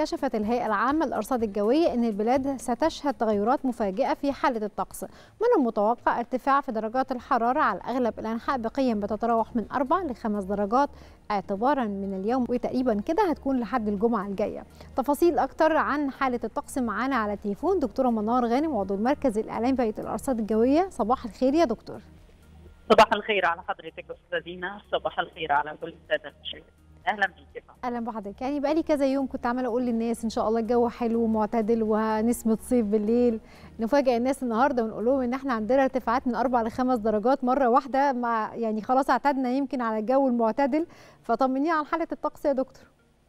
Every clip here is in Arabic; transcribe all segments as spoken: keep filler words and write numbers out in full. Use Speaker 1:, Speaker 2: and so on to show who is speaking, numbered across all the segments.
Speaker 1: كشفت الهيئة العامة للأرصاد الجوية أن البلاد ستشهد تغيرات مفاجئة في حالة الطقس. من المتوقع ارتفاع في درجات الحرارة على أغلب الأنحاء بقيم بتتراوح من أربع لخمس درجات اعتبارا من اليوم، وتقريبا كده هتكون لحد الجمعة الجاية. تفاصيل أكتر عن حالة الطقس معانا على التليفون دكتورة منار غانم، عضو المركز الإعلامي بهيئة الأرصاد الجوية. صباح الخير يا دكتور.
Speaker 2: صباح الخير على حضرتك أستاذة دينا، صباح الخير على كل السادة المشاهدين. اهلا بيك.
Speaker 1: اهلا بحضرتك. يعني بقالي كذا يوم كنت عماله اقول للناس ان شاء الله الجو حلو ومعتدل ونسمه صيف بالليل. نفاجئ الناس النهارده ونقول لهم ان احنا عندنا ارتفاعات من اربع لخمس درجات مره واحده، مع يعني خلاص اعتدنا يمكن على الجو المعتدل. فطمنينا عن حاله الطقس يا دكتور.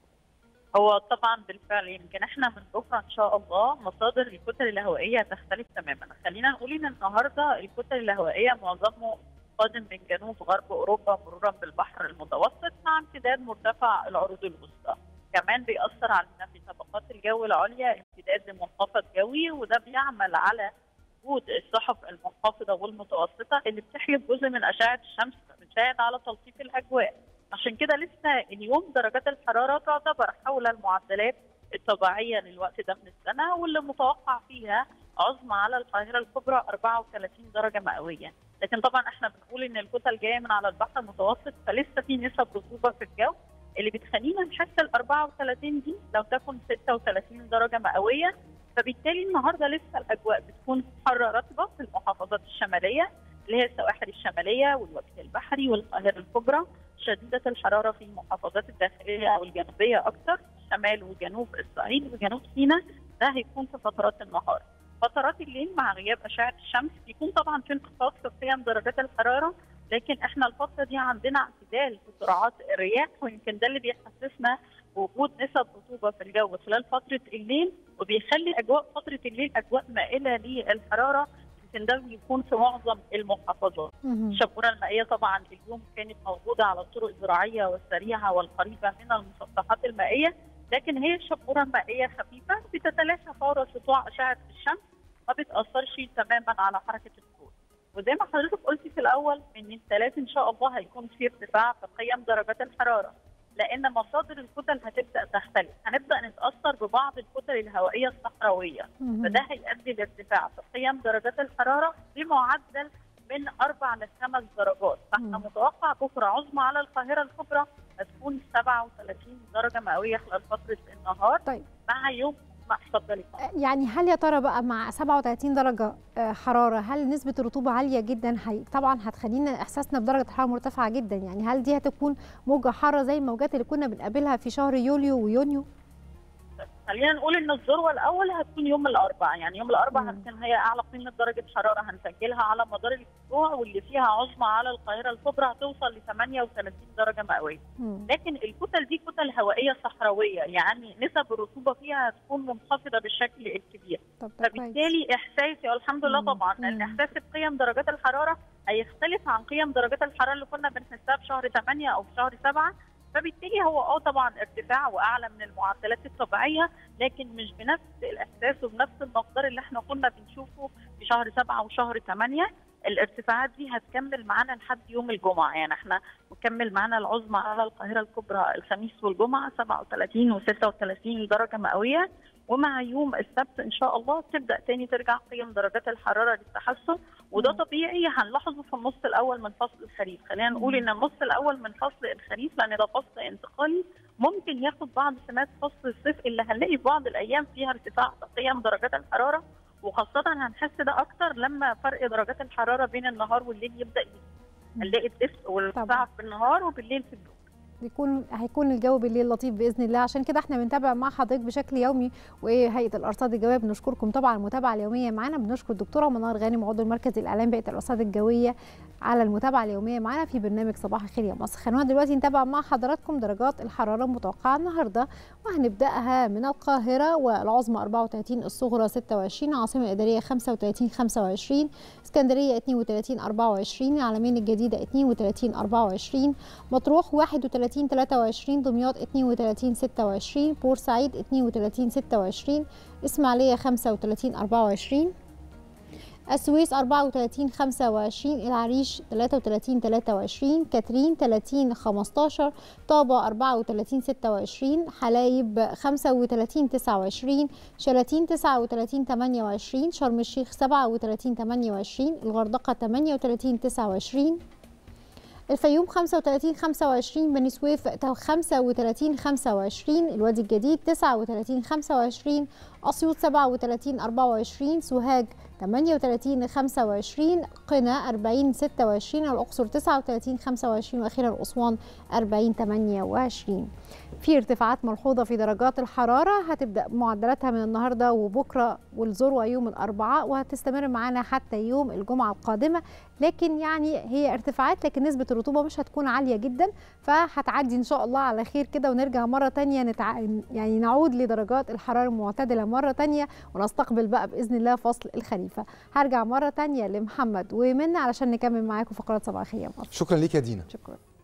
Speaker 2: هو طبعا بالفعل يمكن احنا من بكره ان شاء الله مصادر الكتل الهوائيه تختلف تماما. خلينا نقول ان النهارده الكتل الهوائيه معظمه قادم من جنوب غرب اوروبا مرورا بالبحر المتوسط مع امتداد مرتفع العروض الوسطى. كمان بيأثر علينا في طبقات الجو العليا امتداد لمنخفض جوي، وده بيعمل على وجود السحب المنخفضه والمتوسطه اللي بتحجب جزء من اشعه الشمس، بتساعد على تلطيف الاجواء. عشان كده لسه اليوم درجات الحراره تعتبر حول المعدلات الطبيعيه للوقت ده من السنه، واللي متوقع فيها عظمى على القاهره الكبرى أربعة وثلاثين درجه مئويه. لكن طبعا احنا بنقول ان الكتل جايه من على البحر المتوسط، فلسه في نسب رطوبه في الجو اللي بتخلينا نحس ال أربعة وثلاثين دي لو تكن ستة وثلاثين درجه مئويه. فبالتالي النهارده لسه الاجواء بتكون حاره رطبه في المحافظات الشماليه اللي هي السواحل الشماليه والوجه البحري والقاهره الكبرى، شديده الحراره في المحافظات الداخليه او الجنوبيه اكثر، شمال وجنوب الصعيد وجنوب سيناء. ده هيكون في فترات النهار. فترات الليل مع غياب اشعه الشمس بيكون طبعا في انخفاض في قيم درجات الحراره، لكن احنا الفتره دي عندنا اعتدال في سرعات الرياح، ويمكن ده اللي بيحسسنا بوجود نسب رطوبه في الجو خلال فتره الليل، وبيخلي اجواء فتره الليل اجواء مائله للحراره. يمكن ده بيكون في معظم المحافظات. الشبوره المائيه طبعا اليوم كانت موجوده على الطرق الزراعيه والسريعه والقريبه من المسطحات المائيه، لكن هي الشبوره المائيه خفيفه بتتلاشى فور سطوع اشعه الشمس، ما بتاثرش تماما على حركه الطول. وزي ما حضرتك قلتي في الاول ان الثلاث ان شاء الله هيكون في ارتفاع في قيم درجات الحراره، لان مصادر الكتل هتبدا تختلف، هنبدا نتاثر ببعض الكتل الهوائيه الصحراويه، فده هيؤدي لارتفاع في قيم درجات الحراره بمعدل من اربع لخمس درجات. فاحنا متوقع بكره عظمى على القاهره الكبرى هتكون سبعة وثلاثين درجه مئويه خلال فتره النهار.
Speaker 1: طيب
Speaker 2: مع يوم ما اتفضلي.
Speaker 1: يعني هل يا ترى بقى مع سبعة وثلاثين درجه حراره هل نسبه الرطوبه عاليه جدا؟ هي طبعا هتخلينا احساسنا بدرجه حراره مرتفعه جدا. يعني هل دي هتكون موجه حاره زي الموجات اللي كنا بنقابلها في شهر يوليو ويونيو؟
Speaker 2: خلينا نقول ان الذروه الاول هتكون يوم الاربعاء، يعني يوم الاربعاء هتكون هي اعلى قيمه درجه حراره هنسجلها على مدار الاسبوع، واللي فيها عظمى على القاهره الكبرى هتوصل ل ثمانية وثلاثين درجه مئويه. لكن الكتل دي كتل هوائيه صحراويه، يعني نسب الرطوبه فيها هتكون منخفضه بالشكل الكبير. فبالتالي احساسي والحمد لله طبعا ان احساسي بقيم درجات الحراره هيختلف عن قيم درجات الحراره اللي كنا بنحسها في شهر ثمانية او في شهر سبعة. فبالتالي هو اه طبعا ارتفاع واعلى من المعدلات الطبيعيه، لكن مش بنفس الاحساس وبنفس المقدار اللي احنا كنا بنشوفه في شهر سبعة وشهر ثمانية. الارتفاعات دي هتكمل معانا لحد يوم الجمعه، يعني احنا مكمل معانا العظمى على القاهره الكبرى الخميس والجمعه سبعة وثلاثين وستة وثلاثين درجه مئويه، ومع يوم السبت ان شاء الله تبدا تاني ترجع قيم درجات الحراره للتحسن، وده طبيعي هنلاحظه في النص الاول من فصل الخريف. خلينا نقول ان النص الاول من فصل الخريف لان ده فصل انتقالي ممكن ياخد بعض سمات فصل الصيف اللي هنلاقي في بعض الايام فيها ارتفاع في قيم درجات الحراره، وخاصه هنحس ده اكتر لما فرق درجات الحراره بين النهار والليل يبدا يزيد. هنلاقي الدفء والارتفاع في النهار وبالليل في الجو.
Speaker 1: يكون هيكون الجو بالليل لطيف باذن الله. عشان كده احنا بنتابع مع حضرتك بشكل يومي، وهيئه الارصاد الجويه بنشكركم طبعا المتابعه اليوميه معانا. بنشكر الدكتوره منار غانم عضو المركز الاعلامي بهيئه الارصاد الجويه على المتابعه اليوميه معانا في برنامج صباح الخير يا مصر. خلونا دلوقتي نتابع مع حضراتكم درجات الحراره المتوقعه النهارده، وهنبداها من القاهره والعظمى أربعة وثلاثين، الصغرى ستة وعشرين، العاصمه الاداريه خمسة وثلاثين خمسة وعشرين، اسكندريه اثنين وثلاثين أربعة وعشرين، العلمين الجديده اثنين وثلاثين أربعة وعشرين، مطروح واحد وثلاثين ثلاثة وعشرين، دمياط اثنين وثلاثين ستة وعشرين، بورسعيد اثنين وثلاثين ستة وعشرين، اسماعيليه خمسة وثلاثين أربعة وعشرين، السويس أربعة وثلاثين خمسة وعشرين، العريش ثلاثة وثلاثين ثلاثة وعشرين، كاترين ثلاثين خمستاشر، طابة أربعة وثلاثين ستة وعشرين، حلايب خمسة وثلاثين تسعة وعشرين، شلاتين تسعة وثلاثين ثمانية وعشرين، شرم الشيخ سبعة وثلاثين ثمانية وعشرين، الغردقة ثمانية وثلاثين تسعة وعشرين، الفيوم خمسة وثلاثين خمسة وعشرين، بني سويف خمسة وثلاثين خمسة وعشرين، الوادي الجديد تسعة وثلاثين خمسة وعشرين، أسيوط سبعة وثلاثين أربعة وعشرين، سوهاج ثمانية وثلاثين خمسة وعشرين، قنا أربعين ستة وعشرين، الأقصر تسعة وثلاثين خمسة وعشرين، وأخيرا أسوان أربعين ثمانية وعشرين. في ارتفاعات ملحوظة في درجات الحرارة هتبدأ معدلاتها من النهاردة وبكرة والذروة يوم الأربعاء، وهتستمر معانا حتى يوم الجمعة القادمة، لكن يعني هي ارتفاعات لكن نسبة الرطوبة مش هتكون عالية جدا، فهتعدي إن شاء الله على خير كده، ونرجع مرة تانية نتع... يعني نعود لدرجات الحرارة المعتدلة مرة تانية، ونستقبل بقى بإذن الله فصل الخريف. هرجع مرة تانية لمحمد ومنى علشان نكمل معاكم فقرات صباحية.
Speaker 3: شكرا ليك يا دينا.
Speaker 1: شكرا.